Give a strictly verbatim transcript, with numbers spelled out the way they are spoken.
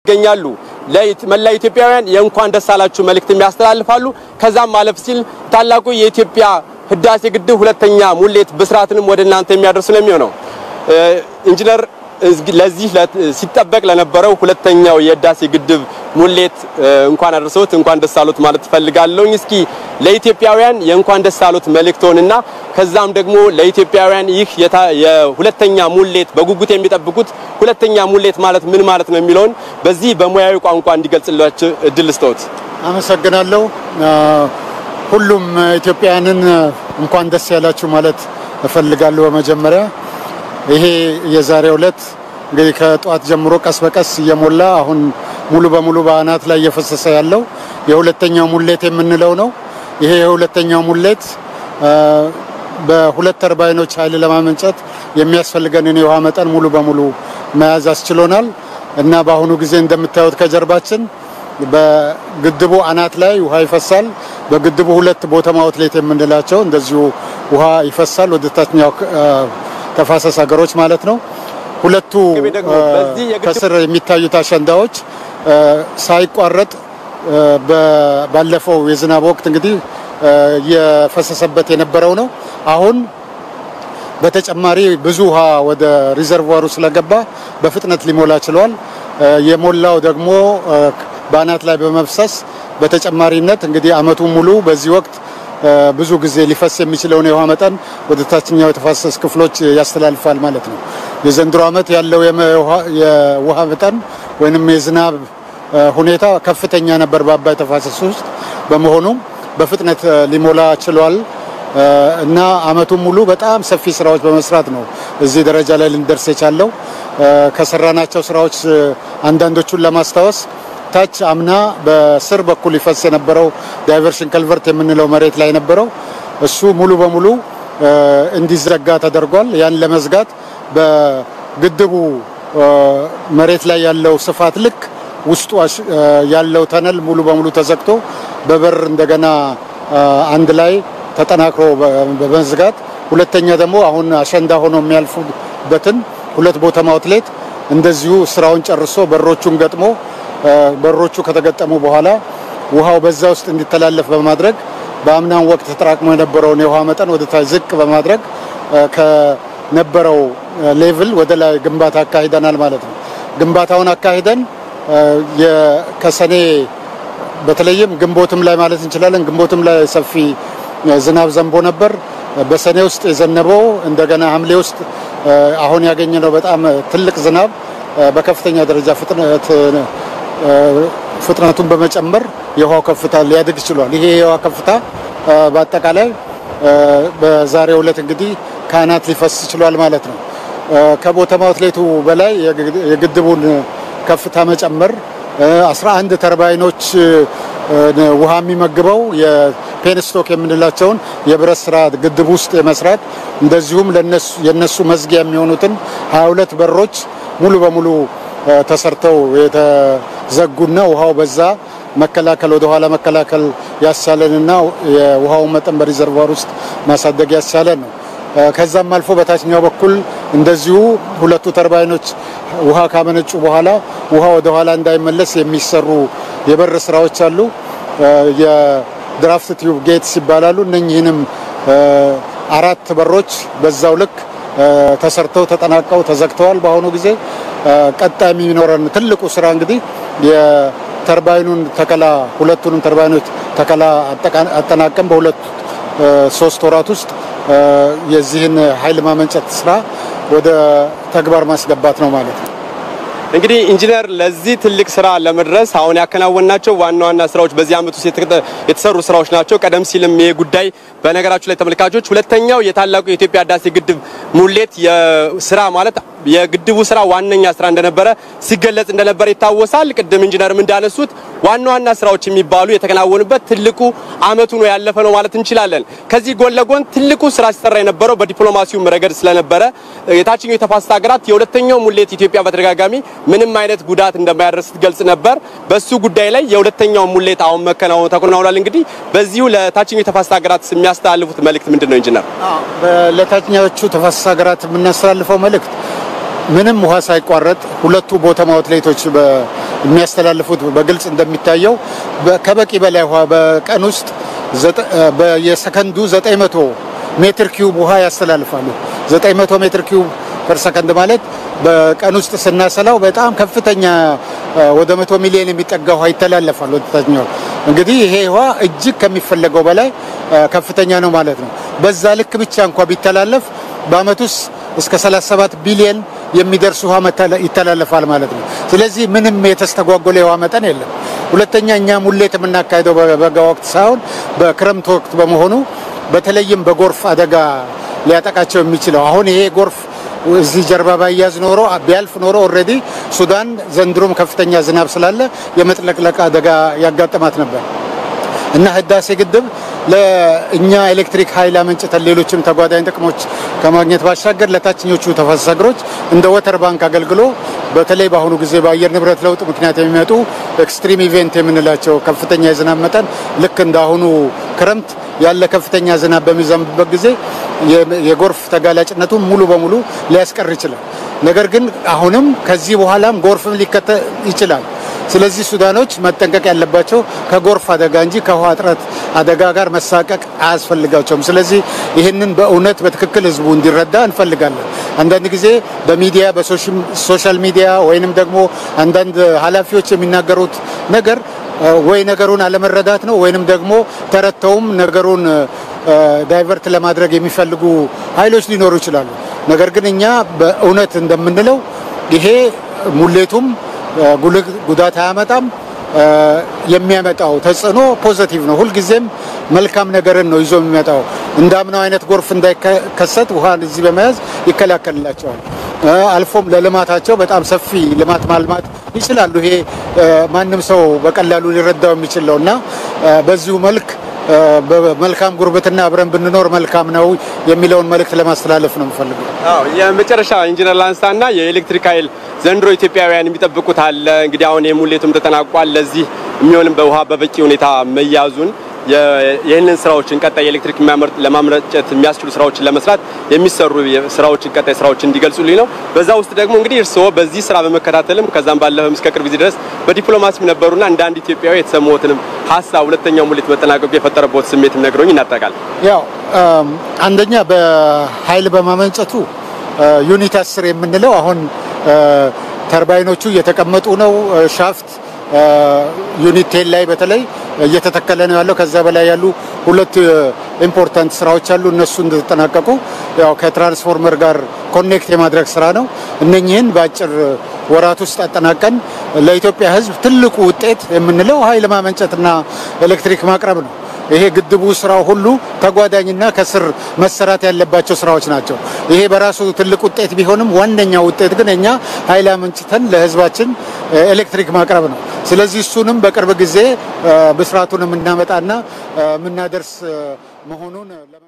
ይገኛሉ ለመላ ኢትዮጵያውያን የእንኳን ደስ አላችሁ መልእክት የሚያስተላልፋሉ ከዛም ማለፍ ሲል ታላቁ የኢትዮጵያ ህዳሴ ግድብ ሁለተኛ ሙሌት ብስራትንም ወደናንተ የሚያደርሱ ነው የሚሆነው ኢንጂነር ለዚህ ሲጠበቅ ለነበረው ሁለተኛው የህዳሴ ግድብ ሙሌት እንኳን አደረሰውት እንኳን ደስ አሉት ማለት ፈልጋለሁ እስኪ ለኢትዮጵያውያን የእንኳን ደስ አሉት መልእክቶንና ከዛም ደግሞ ለኢትዮጵያውያን ይህ የሁለተኛ ሙሌት በጉጉት የሚጠብቁት ሁለተኛ ሙሌት ማለት ምን ማለት ነው የሚለውን በዚህ በሙያዊ ቋንቋ እንዲገልጽላችሁ እድል ስጦት አመሰግናለሁ ሁሉም ኢትዮጵያውያንን እንኳን ደስ ያላችሁ ማለት እፈልጋለሁ በመጀመሪያ ይሄ የዛሬው ዕለት እንግዲህ ከጧት ጀምሮ ቀስ በቀስ እየሞላ አሁን ሙሉ በሙሉ ባናት ላይ እየፈሰሰ ያለው የሁለተኛው ሙሌት የምንለው ነው ይሄ የሁለተኛው ሙሌት በሁለት ተርባይኖች ኃይል ለማመንጨት የሚያስፈልገንን የውሃ መጠን ሙሉ በሙሉ መያዝ አስችሎናል እና በአሁኑ ጊዜ እንደምታዩት ከጀርባችን በግድቡ አናት ላይ ውሃ ይፈሳል በግድቡ ሁለት ቦተም አውትሌት የምንላቸው እንደዚሁ ውሃ ይፈሳል ወደ ታችኛው ተፋሰስ ሀገሮች ማለት ነው ሁለቱ ከስር የሚታዩት አሸንዳዎች ሳይቋረጥ ባለፈው የዝናብ ወቅት እንግዲህ የፈሰሰበት የነበረው ነው አሁን በተጨማሪ ብዙ ውሃ ወደ ሪዘርቮሩ ስለገባ በፍጥነት ሊሞላ ችሏል የሞላው ደግሞ ባናት ላይ በመፍሰስ በተጨማሪነት እንግዲህ አመቱ ሙሉ በዚህ ወቅት ብዙ ጊዜ ሊፈስ የሚችለው ነው የውሃ መጠን ወደ ታችኛው ተፋሰስ ክፍሎች ያስተላልፋል ማለት ነው የዘንድሮ አመት ያለው የውሃ መጠን ወይንም የዝናብ ሁኔታ ከፍተኛ ነበር በአባይ ተፋሰስ ውስጥ በመሆኑ በፍጥነት ሊሞላ ችሏል እና አመቱ ሙሉ በጣም ሰፊ ስራዎች በመስራት ነው እዚህ ደረጃ ላይ ልንደርስ የቻለው ከሰራናቸው ስራዎች አንዳንዶቹን ለማስተዋወስ ታች አምና በስር በኩል ይፈስ የነበረው ዳይቨርሽን ከልቨርት የምንለው መሬት ላይ ነበረው እሱ ሙሉ በሙሉ እንዲዘጋ ተደርጓል ያን ለመዝጋት በግድቡ መሬት ላይ ያለው ስፋት ልክ ውስጡ ያለው ተነል ሙሉ በሙሉ ተዘግቶ በበር እንደገና አንድ ላይ ተጠናክሮ በመዝጋት ሁለተኛ ደግሞ አሁን አሸንዳ ሆኖ የሚያልፉበትን ሁለት ቦተም አውትሌት እንደዚሁ ስራውን ጨርሶ በሮቹን ገጥሞ በሮቹ ከተገጠሙ በኋላ ውሃው በዛ ውስጥ እንዲተላለፍ በማድረግ በአምናን ወቅት ተጠራቅሞ የነበረውን የውሃ መጠን ወደ ታች ዝቅ በማድረግ ከነበረው ሌቭል ወደ ላይ ግንባታ አካሂደናል ማለት ነው ግንባታውን አካሂደን የከሰኔ በተለይም ግንቦትም ላይ ማለት እንችላለን ግንቦትም ላይ ሰፊ ዝናብ ዘንቦ ነበር በሰኔ ውስጥ የዘነበው እንደገና ሐምሌ ውስጥ አሁን ያገኘነው በጣም ትልቅ ዝናብ በከፍተኛ ደረጃ ፍጥነት ፍጥነቱን በመጨመር የውሃው ከፍታ ሊያድግ ይችላል ይሄ የውሃ ከፍታ በአጠቃላይ በዛሬው ዕለት እንግዲህ ካናት ሊፈስ ይችላል ማለት ነው ከቦተም አውትሌቱ በላይ የግድቡን ከፍታ መጨመር አስራ አንድ ተርባይኖች ውሃ የሚመግበው የፔንስቶክ የምንላቸውን የብረት ስራ ግድቡ ውስጥ የመስራት እንደዚሁም ለነሱ የነሱ መዝጊያ የሚሆኑትን ሃያ ሁለት በሮች ሙሉ በሙሉ ተሰርተው የተዘጉና ውሃው በዛ መከላከል ወደ ኋላ መከላከል ያሳለንና የውሃው መጠን በሪዘርቮር ውስጥ ማሳደግ ያሳለን ነው ከዛም አልፎ በታችኛው በኩል እንደዚሁ ሁለቱ ተርባይኖች ውሃ ካመነጩ በኋላ ውሃ ወደ ኋላ እንዳይመለስ የሚሰሩ የበር ስራዎች አሉ የድራፍት ቲዩብ ጌትስ ይባላሉ እነኚህንም አራት በሮች በዛው ልክ ተሰርተው ተጠናቀው ተዘግተዋል በአሁኑ ጊዜ ቀጣይ የሚኖረን ትልቁ ስራ እንግዲህ የተርባይኑን ተከላ ሁለቱንም ተርባይኖች ተከላ አጠናቀም በሁለት ሶስት ወራት ውስጥ የዚህን ኃይል ማመንጨት ስራ ወደ ተግባር ማስገባት ነው ማለት ነው እንግዲህ ኢንጂነር ለዚህ ትልቅ ስራ ለመድረስ አሁን ያከናወናቸው ዋና ዋና ስራዎች በዚህ አመት ውስጥ የተሰሩ ስራዎች ናቸው ቀደም ሲልም ይሄ ጉዳይ በነገራችሁ ላይ ተመልካቾች ሁለተኛው የታላቁ የኢትዮጵያ ህዳሴ ግድብ ሙሌት የስራ ማለት የግድቡ ስራ ዋነኛ ስራ እንደነበረ ሲገለጽ እንደነበረ ይታወሳል ቅድም ኢንጂነርም እንዳነሱት ዋና ዋና ስራዎች የሚባሉ የተከናወኑበት ትልቁ አመቱ ነው ያለፈ ነው ማለት እንችላለን ከዚህ ጎን ለጎን ትልቁ ስራ ሲሰራ የነበረው በዲፕሎማሲው ረገድ ስለነበረ የታችኛው የተፋሰስ ሀገራት የሁለተኛው ሙሌት ኢትዮጵያ በተደጋጋሚ ምንም አይነት ጉዳት እንደማያደርስ ገልጽ ነበር በሱ ጉዳይ ላይ የሁለተኛው ሙሌት አሁን መከናወኑ ተከናውኗል እንግዲህ በዚሁ ለታችኛው የተፋሰስ ሀገራት የሚያስተላልፉት መልእክት ምንድነው ኢንጂነር ለታችኛዎቹ ተፋሰስ ሀገራት የምናስተላልፈው መልእክት ምንም ውሃ ሳይቋረጥ ሁለቱ ቦተም አውትሌቶች የሚያስተላልፉት በግልጽ እንደሚታየው ከበቂ በላይ ውሃ በቀን ውስጥ በየሰከንዱ ዘጠኝ መቶ ሜትር ኪዩብ ውሃ ያስተላልፋሉ። ዘጠኝ መቶ ሜትር ኪዩብ ፐር ሰከንድ ማለት በቀን ውስጥ ስናሰላው በጣም ከፍተኛ ወደ መቶ ሚሊዮን የሚጠጋ ውሃ ይተላለፋል ወደታችኛው። እንግዲህ ይሄ ውሃ እጅግ ከሚፈለገው በላይ ከፍተኛ ነው ማለት ነው። በዛ ልክ ብቻ እንኳን ቢተላለፍ በአመት ውስጥ እስከ ሰላሳ ሰባት ቢሊዮን የሚደርስ ውሃ ይተላለፋል ማለት ነው። ስለዚህ ምንም የተስተጓጎለ የውሃ መጠን የለም። ሁለተኛ እኛ ሙሌት የምናካሄደው በበጋ ወቅት ሳይሆን በክረምት ወቅት በመሆኑ በተለይም በጎርፍ አደጋ ሊያጠቃቸው የሚችለው አሁን ይሄ ጎርፍ እዚህ ጀርባ ባያዝ ኖሮ ቢያልፍ ኖሮ ኦሬዲ ሱዳን ዘንድሮም ከፍተኛ ዝናብ ስላለ የመጥለቅለቅ አደጋ ያጋጥማት ነበር እና ህዳሴ ግድብ ለእኛ ኤሌክትሪክ ኃይል አመንጭተን ሌሎችም ተጓዳኝ ጥቅሞች ከማግኘት ባሻገር ለታችኞቹ ተፋሰስ ሀገሮች እንደ ወተር ባንክ አገልግሎ በተለይ በአሁኑ ጊዜ በአየር ንብረት ለውጥ ምክንያት የሚመጡ ኤክስትሪም ኢቨንት የምንላቸው ከፍተኛ የዝናብ መጠን ልክ እንዳሁኑ ክረምት ያለ ከፍተኛ ዝናብ በሚዘንብበት ጊዜ የጎርፍ ተጋላጭነቱን ሙሉ በሙሉ ሊያስቀር ይችላል። ነገር ግን አሁንም ከዚህ በኋላም ጎርፍም ሊከተል ይችላል። ስለዚህ ሱዳኖች መጠንቀቅ ያለባቸው ከጎርፍ አደጋ እንጂ ከውሃ እጥረት አደጋ ጋር መሳቀቅ አያስፈልጋቸውም። ስለዚህ ይህንን በእውነት በትክክል ህዝቡ እንዲረዳ እንፈልጋለን። አንዳንድ ጊዜ በሚዲያ በሶሻል ሚዲያ ወይንም ደግሞ አንዳንድ ኃላፊዎች የሚናገሩት ነገር ወይ ነገሩን አለመረዳት ነው ወይንም ደግሞ ተረተውም ነገሩን ዳይቨርት ለማድረግ የሚፈልጉ ኃይሎች ሊኖሩ ይችላሉ። ነገር ግን እኛ በእውነት እንደምንለው ይሄ ሙሌቱም ጉዳት አያመጣም። የሚያመጣው ተጽዕኖ ፖዚቲቭ ነው። ሁሉ ጊዜም መልካም ነገርን ነው ይዞ የሚመጣው። እንዳምናው አይነት ጎርፍ እንዳይከሰት ውሃ እዚህ በመያዝ ይከላከልላቸዋል። አልፎም ለልማታቸው በጣም ሰፊ ልማት ማልማት ይችላሉ። ይሄ ማንም ሰው በቀላሉ ሊረዳው የሚችል ነውና በዚሁ መልክ በመልካም ጉርብትና አብረን ብንኖር መልካም ነው የሚለውን መልእክት ለማስተላለፍ ነው የምፈልገው። አዎ የመጨረሻ ኢንጂነር ላንሳና የኤሌክትሪክ ኃይል ዘንድሮ ኢትዮጵያውያን የሚጠብቁት አለ። እንግዲህ አሁን የሙሌቱም ተጠናቋል። ለዚህ የሚሆንም በውሃ በበቂ ሁኔታ መያዙን ይህንን ስራዎችን ቀጣይ ኤሌክትሪክ ለማምረጨት የሚያስችሉ ስራዎችን ለመስራት የሚሰሩ ስራዎችን ቀጣይ ስራዎችን እንዲገልጹልኝ ነው። በዛ ውስጥ ደግሞ እንግዲህ እርስዎ በዚህ ስራ በመከታተልም ከዛም ባለፈም እስከ ቅርብ ጊዜ ድረስ በዲፕሎማሲም ነበሩና እንደ አንድ ኢትዮጵያዊ የተሰማዎትንም ሀሳብ ሁለተኛው ሙሌት መጠናቀቁ የፈጠረበት ስሜትም ነግሮኝ እናጠቃል። ያው አንደኛ በኃይል በማመንጨቱ ዩኒት አስር የምንለው አሁን ተርባይኖቹ እየተቀመጡ ነው። ሻፍት ዩኒት ቴን ላይ በተለይ እየተተከለ ነው ያለው። ከዛ በላይ ያሉ ሁለት ኢምፖርታንት ስራዎች አሉ። እነሱ እንደተጠናቀቁ ያው ከትራንስፎርመር ጋር ኮኔክት የማድረግ ስራ ነው። እነኚህን በአጭር ወራት ውስጥ አጠናቀን ለኢትዮጵያ ሕዝብ ትልቁ ውጤት የምንለው ኃይል ማመንጨትና ኤሌክትሪክ ማቅረብ ነው። ይሄ ግድቡ ስራው ሁሉ ተጓዳኝና ከስር መሰራት ያለባቸው ስራዎች ናቸው። ይሄ በራሱ ትልቅ ውጤት ቢሆንም ዋነኛው ውጤት ግን እኛ ኃይል አመንጭተን ለህዝባችን ኤሌክትሪክ ማቅረብ ነው። ስለዚህ እሱንም በቅርብ ጊዜ ብስራቱን የምናመጣና የምናደርስ መሆኑን